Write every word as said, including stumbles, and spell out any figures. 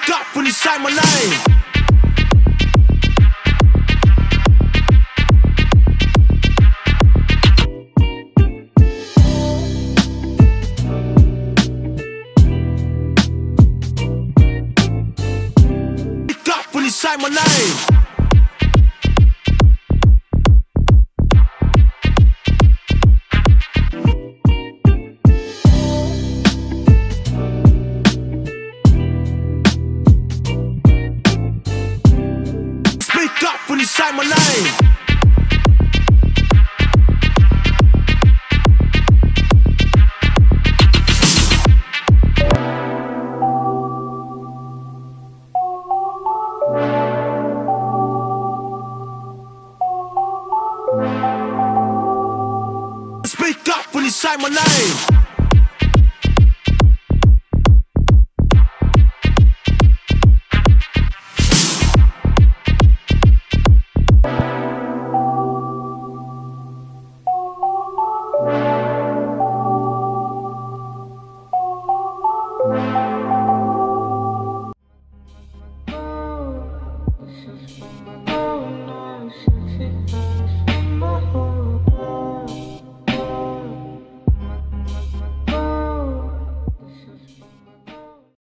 Speak up when you say my name. Say my name. Speak up when you say my name. Speak up when you say my name.